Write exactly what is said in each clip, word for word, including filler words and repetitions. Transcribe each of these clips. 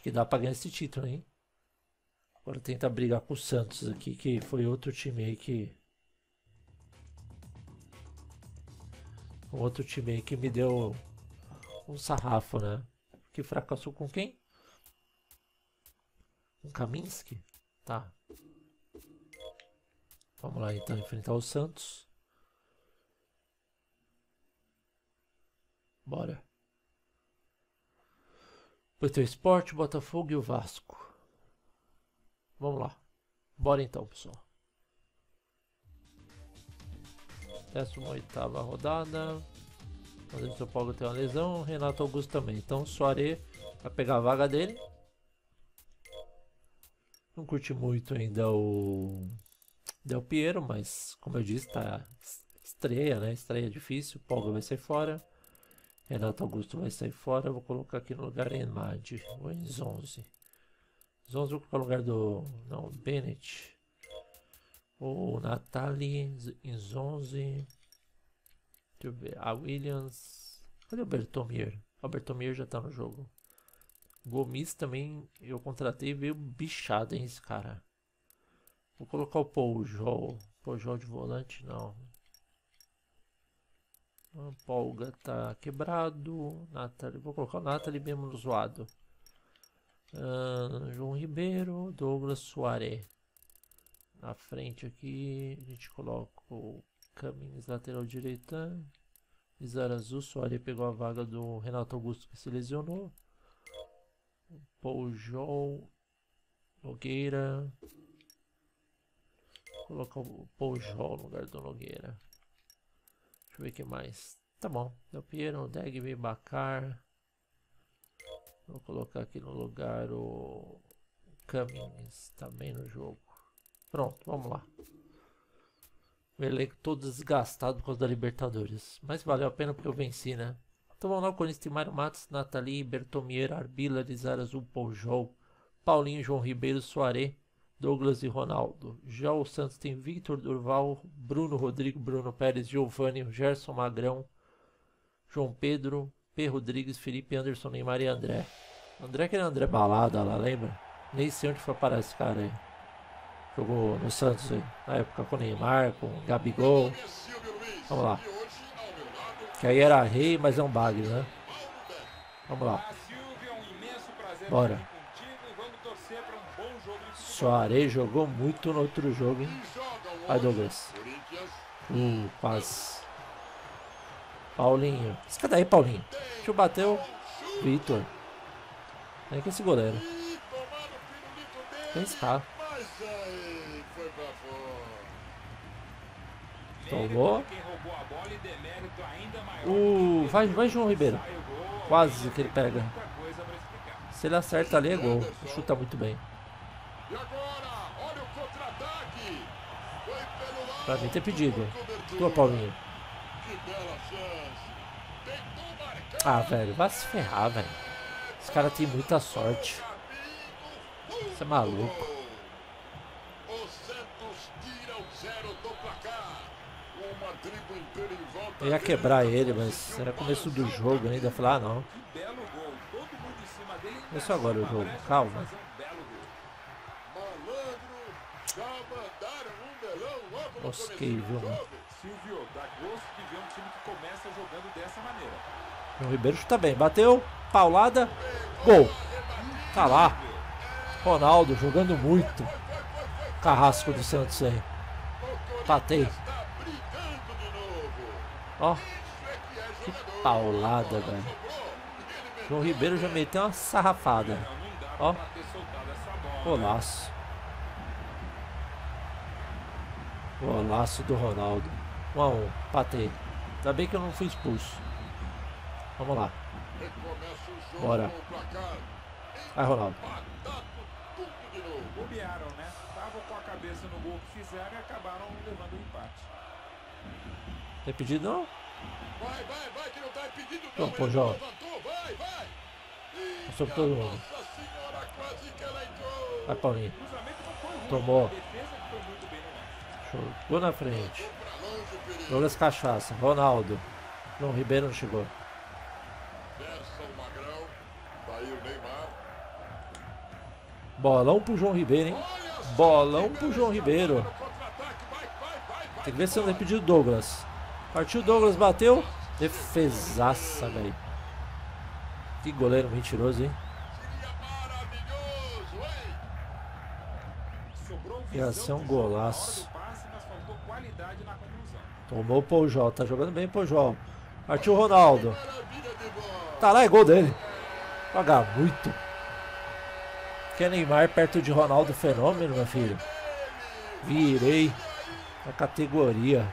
Acho que dá pra ganhar esse título, hein? Agora tentar brigar com o Santos aqui, que foi outro time aí que... Um outro time aí que me deu um sarrafo, né? Que fracassou com quem? Com Kaminski? Tá. Vamos lá então enfrentar o Santos. Bora. Depois tem o Sport, Botafogo e o Vasco. Vamos lá. Bora então, pessoal. décima oitava rodada. O São Paulo tem uma lesão, Renato Augusto também. Então o Soares vai pegar a vaga dele. Não curti muito ainda o Del Piero, mas como eu disse, tá estreia, né? Estreia difícil. O Paulo vai sair fora. Renato Augusto vai sair fora. Eu vou colocar aqui no lugar Enmad. O Enzonzi. Enzonzi vou colocar no lugar do... Não, Bennett. O Natali Enzonzi. Deixa eu ver. A Williams. Cadê o Bertomir? O Bertomir já tá no jogo. Gomes também eu contratei e veio bichado, hein, esse cara. Vou colocar o Pujol. Pujol de volante, não. A Polga tá quebrado. Nathalie, vou colocar o Nathalie mesmo no zoado. Uh, João Ribeiro, Douglas Soares. Na frente aqui a gente coloca o Caminhos lateral direita. Izarazu, Soares pegou a vaga do Renato Augusto que se lesionou. Pujol, Nogueira. Vou colocar o Pujol no lugar do Nogueira. Deixa eu ver o que mais. Tá bom. Del Piero, Degby, Bacar. Vou colocar aqui no lugar o Caminhos também no jogo. Pronto, vamos lá. O elenco todo desgastado por causa da Libertadores. Mas valeu a pena porque eu venci, né? Então vamos lá, o Corinthians tem Mário Matos, Nathalie, Bertomier, Arbila, Lizarazu, Pujol, Paulinho, João Ribeiro, Soares, Douglas e Ronaldo. Já o Santos tem Victor Durval, Bruno Rodrigo, Bruno Pérez, Giovanni, Gerson Magrão, João Pedro, P. Rodrigues, Felipe Anderson, Neymar e André. André que era André Balada lá, lembra? Nem sei onde foi parar esse cara aí. Jogou no Santos aí, na época com o Neymar, com o Gabigol. Vamos lá. Que aí era rei, mas é um bagre, né? Vamos lá. Bora. Soares jogou muito no outro jogo, hein? Vai, Douglas. Uh, quase. Paulinho. Esse cara aí, Paulinho. Deixa eu bater o Vitor. Vem com esse goleiro. Tem esse cara. Tomou. Uh, vai, vai, João Ribeiro. Quase que ele pega. Se ele acerta ali é gol. Chuta muito bem. Pra mim ter pedido. Tua, Paulinho. Ah, velho, vai se ferrar, velho. Esse cara tem muita sorte. Você é maluco. Eu ia quebrar ele, mas era começo do jogo ainda. Falar, ah, não. Começou agora o jogo, calma. Mosquei, viu, mano? O Ribeiro chuta bem, bateu, paulada, gol. Tá lá. Ronaldo jogando muito. Carrasco do Santos aí. Patei. Ó. Que paulada, velho. João Ribeiro já meteu uma sarrafada. Ó. Golaço. Golaço do Ronaldo. um a um. Patei. Ainda bem que eu não fui expulso. Vamos lá. Bora. Vai, Ronaldo. Bobearam, né? Estavam com a cabeça no gol que fizeram e acabaram levando o empate. Tem pedido não? Vai, vai, vai, que não tá impedido não. Então, pô, João. Vai, vai. Passou por todo mundo. Nossa senhora, quase que ela entrou. Vai, Paulinho. Cruzamento não foi ruim. Tomou. A defesa que foi muito bem no lance. Jogou na frente. Pra longe o perigo. Douglas Cachaça. Ronaldo. João Ribeiro não chegou. Gerson Magrão. Tá aí o Neymar. Bolão pro João Ribeiro, hein? Bolão pro João Ribeiro. Tem que ver se não tem pedido Douglas. Partiu Douglas, bateu. Defesaça, velho. Que goleiro mentiroso, hein? Ia ser um golaço. Tomou o Pujol, tá jogando bem o Pujol. Partiu o Ronaldo. Tá lá, é gol dele. Paga muito. Que é Neymar perto de Ronaldo Fenômeno, meu filho. Virei a categoria.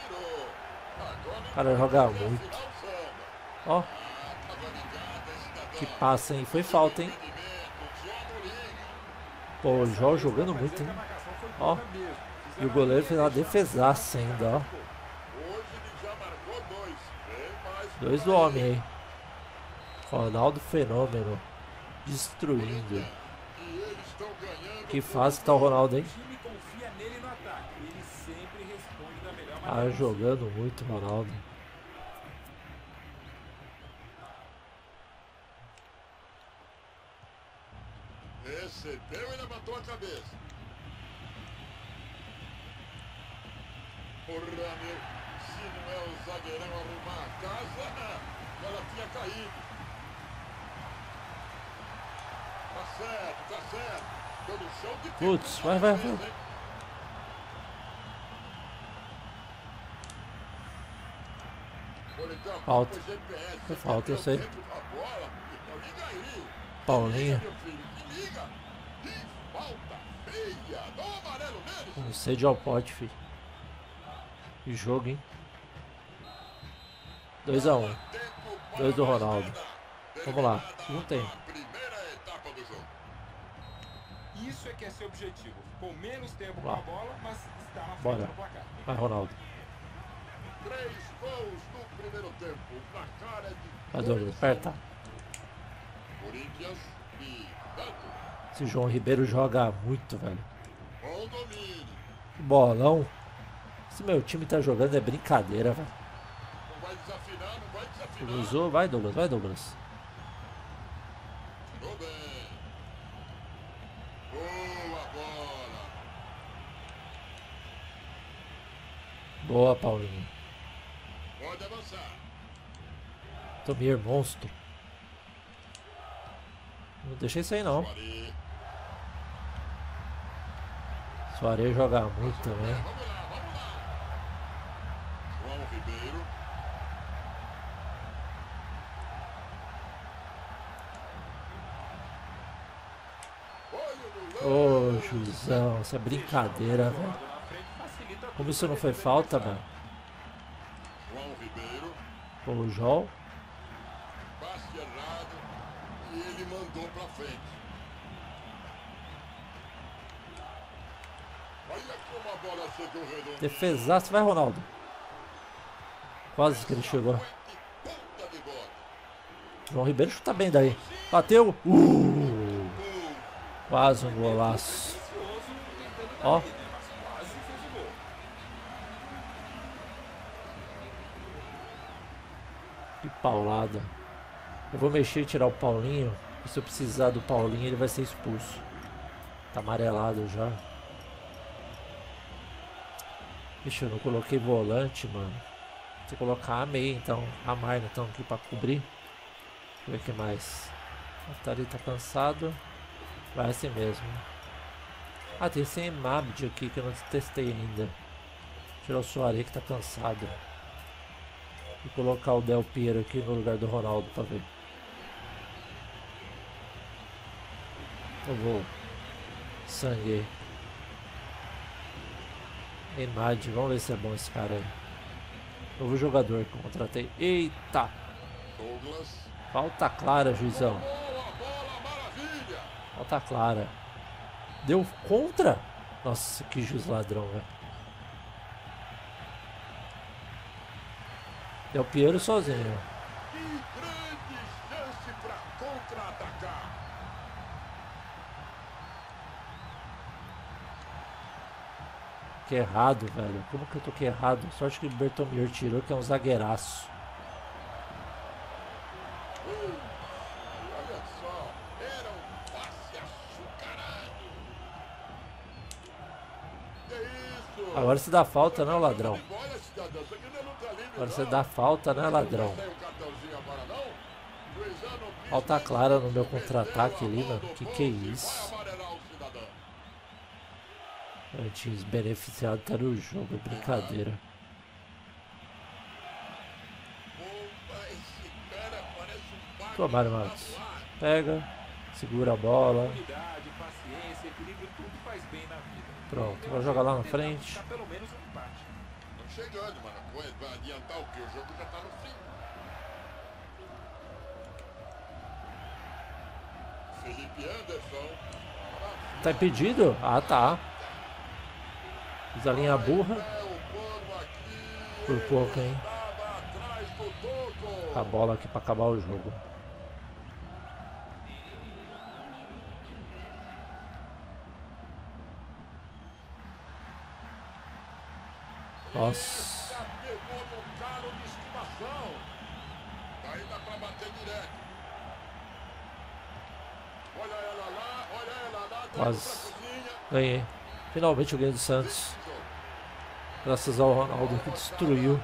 O cara joga muito. Ó. Que passa, hein? Foi falta, hein? Pô, o João jogando muito, hein? Ó. E o goleiro fez uma defesaça ainda, ó. Dois do homem aí. Ronaldo Fenômeno. Destruindo. Que fase que tá o Ronaldo, hein? Ah, jogando muito, Ronaldo. Recebeu e levantou a cabeça. Porra, meu, se não é o zagueirão arrumar a casa, ela tinha caído. Tá certo, tá certo. Tô no chão de Putz, vai, vai, vai. Falta. Foi falta, eu sei. Paulinho. Não sei de ao pote, filho. Que jogo, hein? dois a um. dois do Ronaldo. Vamos lá, não tem. Isso é que é seu objetivo. Ficou menos tempo com a bola, mas está na Bora. frente do placar. Vai, Ronaldo. Três gols no primeiro tempo. O placar é de Vai, Douglas, aperta. Corinthians e Santos. Esse João Ribeiro joga muito, velho. Bom domínio. Que bolão. Esse meu time tá jogando é brincadeira, velho. Não vai desafinar, não vai desafinar. Cruzou, vai, Douglas, vai, Douglas. Tirou bem. Boa bola. Boa, Paulinho. Pode avançar. Tomir monstro. Não deixa isso aí não. Suarez. Suarez joga muito também. Vamos lá, vamos lá. João Ribeiro. Ô, Juzão, isso é brincadeira, velho. Como isso não foi falta, velho? João Ribeiro. Pô, o João. Passe errado. E ele mandou pra frente. Olha como a bola chegou redonda. Defesaço, vai, Ronaldo. Quase que ele chegou. Ponta de bola. João Ribeiro chuta bem daí. Bateu. Uh, quase um golaço. Ó. Que paulada. Eu vou mexer e tirar o Paulinho. E se eu precisar do Paulinho, ele vai ser expulso. Tá amarelado já. Ixi, eu não coloquei volante, mano. Vou colocar a meia, então. A Marna, então, aqui pra cobrir. Deixa eu ver o que mais. O Tari tá cansado. Vai assim mesmo. Ah, tem esse Mabd aqui que eu não testei ainda. Tirar o Soares que tá cansado. E colocar o Del Piero aqui no lugar do Ronaldo pra ver. Eu vou. Sangue. Emad, vamos ver se é bom esse cara aí. Novo jogador que eu contratei. Eita! Douglas. Falta clara, juizão. Boa bola, maravilha. Falta clara. Deu contra? Nossa, que juiz ladrão, velho. Del Piero sozinho. Que grande chance pra contra-atacar. Que errado, velho. Como que eu toquei errado? Sorte que o Bertomir tirou, que é um zagueiraço. Olha só, era um passe açucarado. Agora você dá falta, né, ladrão? Agora você dá falta, né, ladrão? Falta clara no meu contra-ataque ali, mano. Que que é isso? Antes beneficiado tá no jogo, é brincadeira. Tomaram, Marcos. Pega, segura a bola. Unidade, paciência, equilíbrio, tudo faz bem na vida. Pronto, vai jogar lá na frente. Tá pelo menos um empate. Estão chegando, mano. Vai adiantar o quê? O jogo já tá no fim. Felipe Anderson. Tá impedido? Ah, tá. Fiz a linha burra. Por pouco, hein? A bola aqui pra acabar o jogo. Nossa. Quase. Ganhei. Finalmente eu ganhei do Santos. Graças ao Ronaldo que destruiu.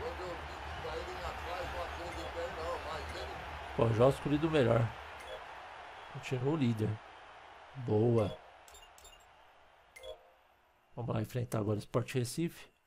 Pô, já escolhido o melhor. Continua o líder. Boa. Vamos lá enfrentar agora o Sport Recife.